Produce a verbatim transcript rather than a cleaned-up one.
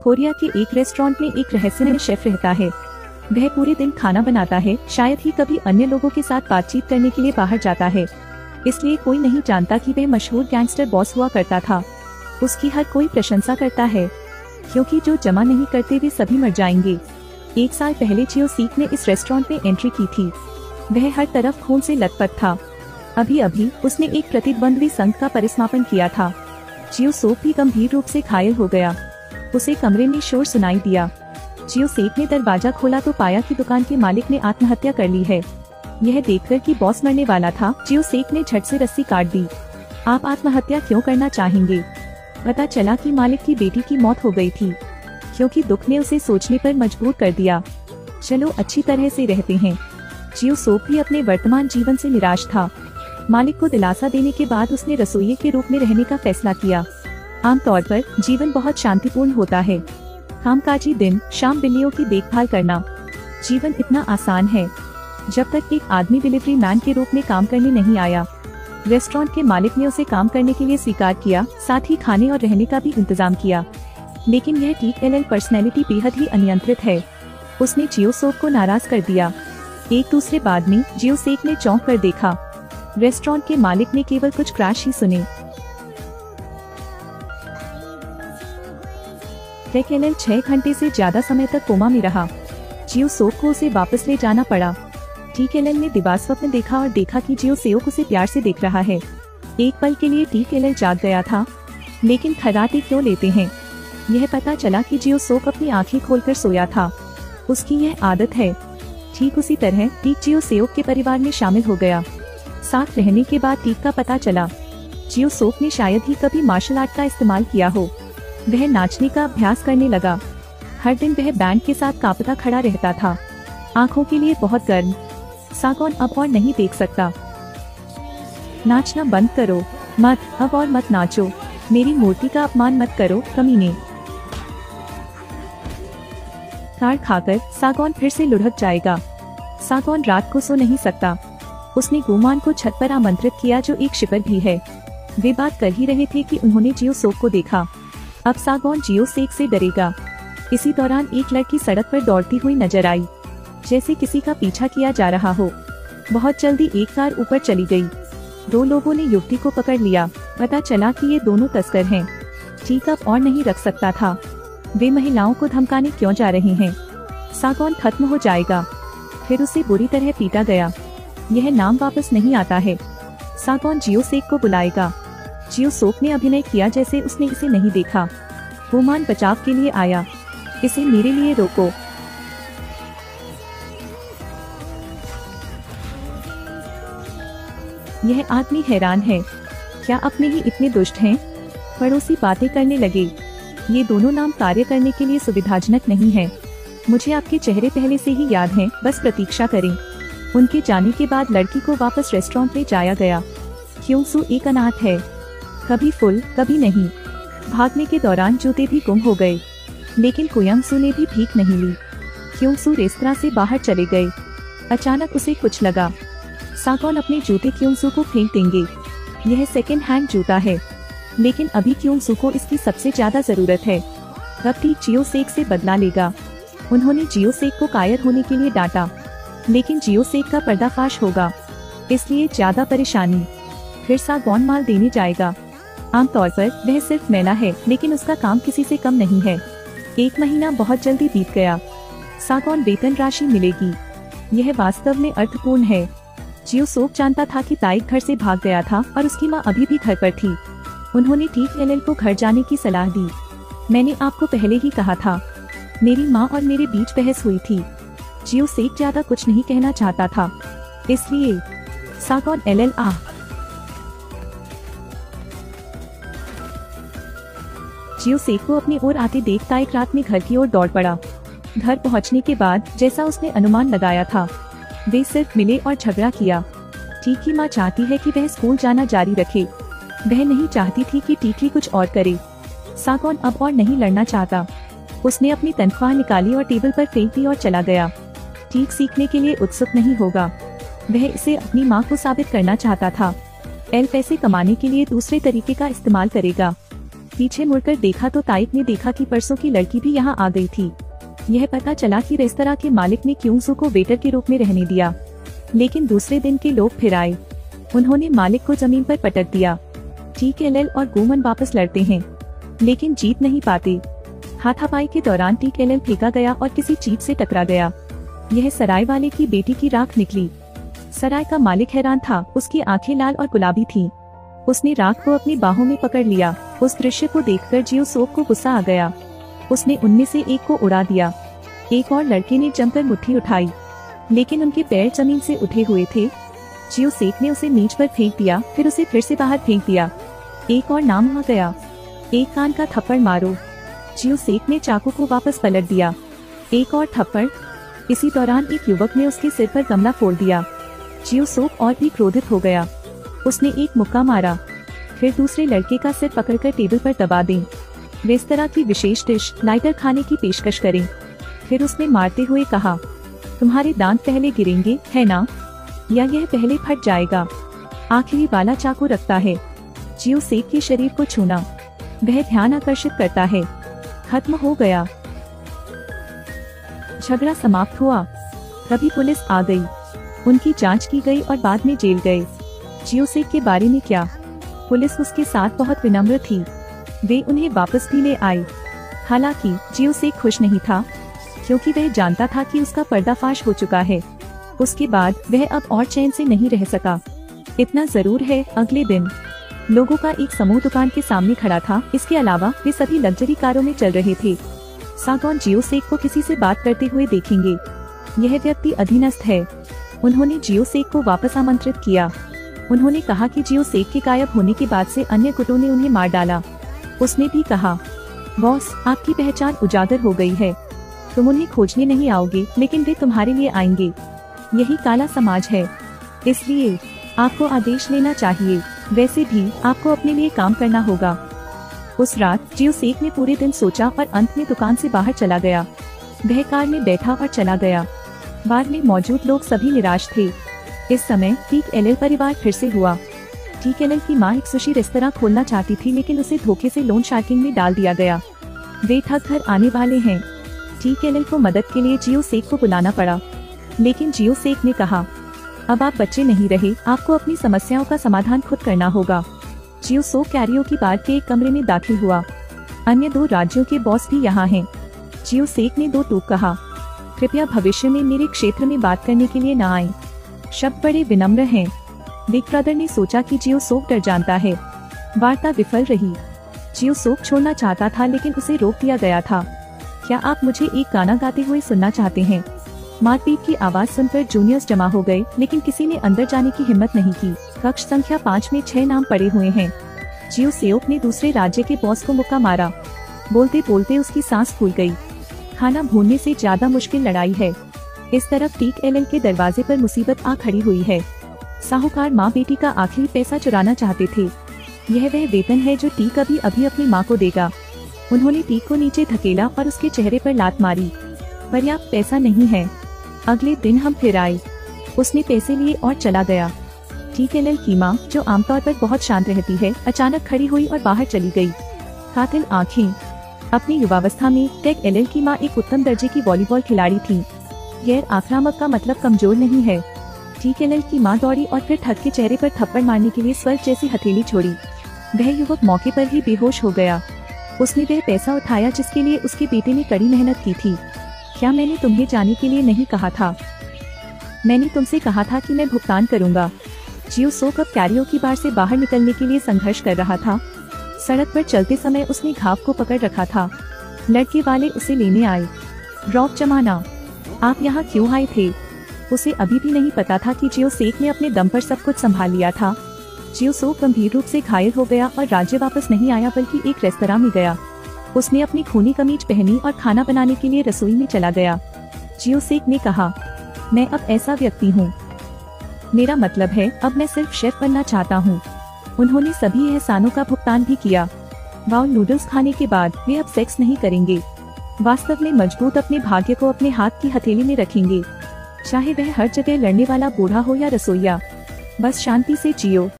Korea के एक restaurant में एक रहस्यमय शेफ रहता है। वह पूरे दिन खाना बनाता है, शायद ही कभी अन्य लोगों के साथ बातचीत करने के लिए बाहर जाता है। इसलिए कोई नहीं जानता कि वह मशहूर गैंगस्टर बॉस हुआ करता था। उसकी हर कोई प्रशंसा करता है, क्योंकि जो जमा नहीं करते वे सभी मर जाएंगे। एक साल पहले जियो सीक ने इस रेस्टोरेंट में एंट्री की थी। वह हर तरफ खून से लथपथ था। अभी अभी उसने एक प्रतिद्वंद्वी संघ का परिसमापन किया था। जियो सोक भी गंभीर रूप से घायल हो गया। उसे कमरे में शोर सुनाई दिया। जियो सेक ने दरवाजा खोला तो पाया कि दुकान के मालिक ने आत्महत्या कर ली है। यह देखकर कि बॉस मरने वाला था, जियो सेक ने झट से रस्सी काट दी। आप आत्महत्या क्यों करना चाहेंगे? पता चला कि मालिक की बेटी की मौत हो गई थी, क्योंकि दुख ने उसे सोचने पर मजबूर कर दिया। चलो अच्छी तरह से रहते हैं। जियो सोक भी अपने वर्तमान जीवन से निराश था। मालिक को दिलासा देने के बाद उसने रसोइये के रूप में रहने का फैसला किया। आमतौर पर जीवन बहुत शांतिपूर्ण होता है। कामकाजी दिन, शाम बिल्लियों की देखभाल करना। जीवन इतना आसान है, जब तक एक आदमी डिलीवरी मैन के रूप में काम करने नहीं आया। रेस्टोरेंट के मालिक ने उसे काम करने के लिए स्वीकार किया, साथ ही खाने और रहने का भी इंतजाम किया। लेकिन यह टी एल एल पर्सनैलिटी बेहद ही अनियंत्रित है। उसने जियो सोक को नाराज कर दिया। एक दूसरे बाद में जियो सेक ने चौंक कर देखा। रेस्टोरेंट के मालिक ने केवल कुछ क्रैश ही सुने। टेक एल एल छह घंटे से ज्यादा समय तक कोमा में रहा। जियो सोक को उसे वापस ले जाना पड़ा। टी एल एल ने दिवार स्वप्न देखा और देखा कि जियो सेक उसे प्यार से देख रहा है। एक पल के लिए टी एल एल जाग गया था, लेकिन खर्राटे क्यों लेते हैं? यह पता चला कि जियो सोक अपनी आंखें खोलकर सोया था। उसकी यह आदत है। ठीक उसी तरह टीक जियो सेक के परिवार में शामिल हो गया। साथ रहने के बाद टीक का पता चला जियो सोक ने शायद ही कभी मार्शल आर्ट का इस्तेमाल किया हो। वह नाचने का अभ्यास करने लगा। हर दिन वह बैंड के साथ कांपता खड़ा रहता था, आंखों के लिए बहुत गर्म। सागौन अब और नहीं देख सकता। नाचना बंद करो, मत, अब और मत नाचो। मेरी मूर्ति का अपमान मत करो, कमीने। कार खाकर सागौन फिर से लुढ़क जाएगा। सागौन रात को सो नहीं सकता। उसने गुमान को छत पर आमंत्रित किया, जो एक शिपर भी है। वे बात कर ही रहे थे कि उन्होंने जियो सोक को देखा। अब सागौन जियो सेक से डरेगा। इसी दौरान एक लड़की सड़क पर दौड़ती हुई नजर आई, जैसे किसी का पीछा किया जा रहा हो। बहुत जल्दी एक कार ऊपर चली गई। दो लोगों ने युवती को पकड़ लिया। पता चला कि ये दोनों तस्कर हैं। ठीक अब और नहीं रख सकता था। वे महिलाओं को धमकाने क्यों जा रहे हैं? सागौन खत्म हो जाएगा। फिर उसे बुरी तरह पीटा गया। यह नाम वापस नहीं आता है। सागौन जियो सेक को बुलाएगा। जियो सोक ने अभिनय किया जैसे उसने इसे नहीं देखा। गुमान बचाव के लिए आया। इसे मेरे लिए रोको। यह आदमी हैरान है। क्या अपने ही इतने दुष्ट हैं? पड़ोसी बातें करने लगे। ये दोनों नाम कार्य करने के लिए सुविधाजनक नहीं है। मुझे आपके चेहरे पहले से ही याद हैं, बस प्रतीक्षा करें। उनके जाने के बाद लड़की को वापस रेस्टोरेंट ले जाया गया। क्योंसू एक अनाथ है, कभी फुल कभी नहीं। भागने के दौरान जूते भी गुम हो गए, लेकिन कुयांगसू ने भी भीख नहीं ली। क्योंसू रेस्तरां से बाहर चले गए। अचानक उसे कुछ लगा। सागौन अपने जूते क्योंसू को फेंक देंगे। यह सेकेंड हैंड जूता है, लेकिन अभी क्योंसू को इसकी सबसे ज्यादा जरूरत है। अब ठीक जियो सेक से बदला लेगा। उन्होंने जियो सेक को कायर होने के लिए डांटा, लेकिन जियो सेक का पर्दाफाश होगा, इसलिए ज्यादा परेशानी। फिर सागौन माल देने जाएगा। आमतौर पर वह सिर्फ मैला है, लेकिन उसका काम किसी से कम नहीं है। एक महीना बहुत जल्दी बीत गया। सागौन वेतन राशि मिलेगी। यह वास्तव में अर्थपूर्ण है। जियो सोक जानता था कि ताइक घर से भाग गया था और उसकी माँ अभी भी घर पर थी। उन्होंने टी एल एल को घर जाने की सलाह दी। मैंने आपको पहले ही कहा था, मेरी माँ और मेरे बीच बहस हुई थी। जियो सेक ज्यादा कुछ नहीं कहना चाहता था, इसलिए सागौन एल एल आ जियो सेक को अपनी ओर आते देख ताइक रात में घर की ओर दौड़ पड़ा। घर पहुंचने के बाद जैसा उसने अनुमान लगाया था, वे सिर्फ मिले और झगड़ा किया। टी की माँ चाहती है कि वह स्कूल जाना जारी रखे। वह नहीं चाहती थी कि टीकी कुछ और करे। सागौन अब और नहीं लड़ना चाहता। उसने अपनी तनख्वाह निकाली और टेबल पर फेंक दी और चला गया। ठीक सीखने के लिए उत्सुक नहीं होगा। वह इसे अपनी माँ को साबित करना चाहता था। एल पैसे कमाने के लिए दूसरे तरीके का इस्तेमाल करेगा। पीछे मुड़कर देखा तो ताइप ने देखा कि परसों की लड़की भी यहाँ आ गई थी। यह पता चला कि रेस्तरां के मालिक ने क्यूंसू को वेटर के रूप में रहने दिया। लेकिन दूसरे दिन के लोग फिर आए। उन्होंने मालिक को जमीन पर पटक दिया। टीकेएलएल और गोमन वापस लड़ते हैं, लेकिन जीत नहीं पाते। हाथापाई के दौरान टीकेएलएल फेंका गया और किसी जीप से टकरा गया। यह सराय वाले की बेटी की राख निकली। सराय का मालिक हैरान था, उसकी आंखें लाल और गुलाबी थीं। उसने राख को अपनी बाहों में पकड़ लिया। उस दृश्य को देखकर जियो सोक को गुस्सा आ गया। उसने उनमें से एक को उड़ा दिया। एक और लड़के ने जमकर मुट्ठी उठाई, लेकिन उनके पैर जमीन से उठे हुए थे। जियो सेक ने उसे नीच पर फेंक दिया, फिर उसे फिर से बाहर फेंक दिया। एक और नाम आ गया, एक कान का थप्पड़ मारो। जियो सेक ने चाकू को वापस पलट दिया। एक और थप्पड़। इसी दौरान एक युवक ने उसके सिर पर गमला फोड़ दिया। जियो सोक और भी क्रोधित हो गया। उसने एक मुक्का मारा, फिर दूसरे लड़के का सिर पकड़कर टेबल पर दबा दें। रेस्तरां की विशेष डिश लाइटर खाने की पेशकश करें। फिर उसने मारते हुए कहा, तुम्हारे दांत पहले गिरेंगे, है ना? या यह पहले फट जाएगा? आखिरी वाला चाकू रखता है। जियो सेक के शरीर को छूना, वह ध्यान आकर्षित करता है। खत्म हो गया। झगड़ा समाप्त हुआ। तभी पुलिस आ गई। उनकी जांच की गई और बाद में जेल गए। जियो सेक के बारे में क्या? पुलिस उसके साथ बहुत विनम्र थी। वे उन्हें वापस भी ले आए। हालांकि जियो सेक खुश नहीं था, क्योंकि वह जानता था कि उसका पर्दाफाश हो चुका है। उसके बाद वह अब और चैन से नहीं रह सका। इतना जरूर है, अगले दिन लोगों का एक समूह दुकान के सामने खड़ा था। इसके अलावा वे सभी लग्जरी कारों में चल रहे थे। सागौन जियो सेक को किसी से बात करते हुए देखेंगे। यह व्यक्ति अधीनस्थ है। उन्होंने जियो सेक को वापस आमंत्रित किया। उन्होंने कहा कि जियो सेक के गायब होने के बाद से अन्य गुटों ने उन्हें मार डाला। उसने भी कहा, बॉस, आपकी पहचान उजागर हो गई है। तुम उन्हें खोजने नहीं आओगे, लेकिन वे तुम्हारे लिए आएंगे। यही काला समाज है, इसलिए आपको आदेश लेना चाहिए। वैसे भी आपको अपने लिए काम करना होगा। उस रात जियो सेक ने पूरे दिन सोचा और अंत में दुकान से बाहर चला गया। वह कार में बैठा और चला गया। बार में मौजूद लोग सभी निराश थे। इस समय टीकेएलएल परिवार फिर से हुआ। टीकेएलएल की मां एक सुशी रेस्तरां खोलना चाहती थी, लेकिन उसे धोखे से लोन शार्किंग में डाल दिया गया। वे ठग घर आने वाले हैं। टीकेएलएल को मदद के लिए जियो सेक को बुलाना पड़ा, लेकिन जियो सेक ने कहा, अब आप बच्चे नहीं रहे, आपको अपनी समस्याओं का समाधान खुद करना होगा। जियो सोक कैरियोकी बार के एक कमरे में दाखिल हुआ। अन्य दो राज्यों के बॉस भी यहाँ हैं। जियो सेक ने दो टूक कहा, कृपया भविष्य में मेरे क्षेत्र में बात करने के लिए न आए। शब्द बड़े विनम्र हैं। बिग ब्रदर ने सोचा कि जियो सोक डर जानता है। वार्ता विफल रही। जियो सोक छोड़ना चाहता था, लेकिन उसे रोक दिया गया था। क्या आप मुझे एक गाना गाते हुए सुनना चाहते हैं? मारपीट की आवाज सुनकर जूनियर्स जमा हो गए, लेकिन किसी ने अंदर जाने की हिम्मत नहीं की। कक्ष संख्या पाँच में छह नाम पड़े हुए हैं। जियो सेओक ने दूसरे राज्य के बॉस को मुक्का मारा। बोलते बोलते उसकी सांस फूल गई। खाना भूनने से ज्यादा मुश्किल लड़ाई है। इस तरफ टीकेएलएल के दरवाजे पर मुसीबत आ खड़ी हुई है। साहूकार माँ बेटी का आखिरी पैसा चुराना चाहते थे। यह वह वेतन है जो टी कभी अभी अपनी माँ को देगा। उन्होंने टी को नीचे धकेला और उसके चेहरे पर लात मारी। पर्याप्त पैसा नहीं है। अगले दिन हम फिर आए। उसने पैसे लिए और चला गया। टीकेएलएल की माँ, जो आमतौर पर बहुत शांत रहती है, अचानक खड़ी हुई और बाहर चली गई। कातिल आँखें। अपनी युवावस्था में टीकेएलएल की माँ एक उत्तम दर्जे की वॉलीबॉल खिलाड़ी थी। गैर आक्रामक का मतलब कमजोर नहीं है। टीकेएलएल की माँ दौड़ी और फिर ठग के चेहरे पर थप्पड़ मारने के लिए स्वर्ग जैसी हथेली छोड़ी। वह युवक मौके पर ही बेहोश हो गया। उसने वह पैसा उठाया जिसके लिए उसके बेटे ने कड़ी मेहनत की थी। क्या मैंने तुम्हें जाने के लिए नहीं कहा था? मैंने तुमसे कहा था कि मैं भुगतान करूंगा। जियो सोक अब कैरियोकी बार से बाहर निकलने के लिए संघर्ष कर रहा था। सड़क पर चलते समय उसने घाव को पकड़ रखा था। लड़के वाले उसे लेने आए। रॉब जमाना, आप यहाँ क्यों आए थे? उसे अभी भी नहीं पता था कि जियो सेक ने अपने दम पर सब कुछ संभाल लिया था। जियो सोक गंभीर रूप से घायल हो गया और राज्य वापस नहीं आया, बल्कि एक रेस्तरां में गया। उसने अपनी खूनी कमीज पहनी और खाना बनाने के लिए रसोई में चला गया। जियो सेक ने कहा, मैं अब ऐसा व्यक्ति हूँ। मेरा मतलब है, अब मैं सिर्फ शेफ बनना चाहता हूँ। उन्होंने सभी एहसानों का भुगतान भी किया। वाओ नूडल्स खाने के बाद वे अब सेक्स नहीं करेंगे। वास्तव में मजबूत अपने भाग्य को अपने हाथ की हथेली में रखेंगे, चाहे वह हर जगह लड़ने वाला बूढ़ा हो या रसोइया। बस शांति से जियो।